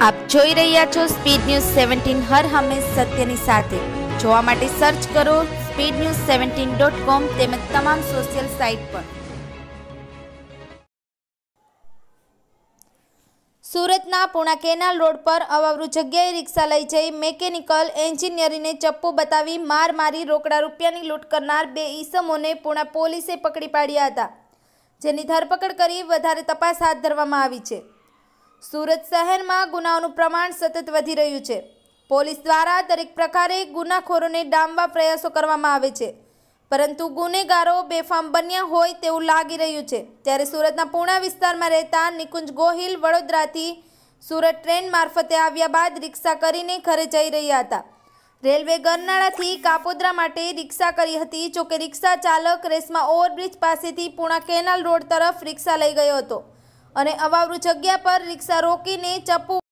આપ જોઈ રહ્યા છો સ્પીડ ન્યૂઝ 17 હર હંમેશ સત્યની સાથે। જોવા માટે સર્ચ કરો speednews17.com તેમજ તમામ સોશિયલ સાઇટ પર। સુરતના પૂણા કેનાલ રોડ પર અવાવરૂ જગ્યાએ રિક્ષા લઈ જઈ મેકેનિકલ એન્જિનિયરને ચપ્પુ બતાવી માર મારી રોકડા રૂપિયાની લૂંટ કરનાર બે ઈસમોને પૂણા પોલીસે પકડી પાડ્યા હતા, જેની ધરપકડ કરી વધારે તપાસ હાથ ધરવામાં આવી છે। સુરત શહેરમાં ગુનાઓનું પ્રમાણ સતત વધી રહ્યું છે। પોલીસ દ્વારા દરેક પ્રકારે ગુનાખોરોને ડામવા પ્રયાસો કરવામાં આવે છે, પરંતુ ગુનેગારો બેફામ બન્યા હોય તેવું લાગી રહ્યું છે। ત્યારે સુરતના પૂણા વિસ્તારમાં રહેતા નિકુંજ ગોહિલ વડોદરાથી સુરત ટ્રેન મારફતે આવ્યા બાદ રિક્ષા કરીને ઘરે જઈ રહ્યા હતા। રેલવે ગરનાળાથી કાપોદ્રા માટે રિક્ષા કરી હતી, જોકે રિક્ષા ચાલક રેશમા ઓવરબ્રિજ પાસેથી પૂણા કેનાલ રોડ તરફ રિક્ષા લઈ ગયો હતો અને અવાવરૂ જગ્યા પર રિક્ષા રોકીને ચપ્પુ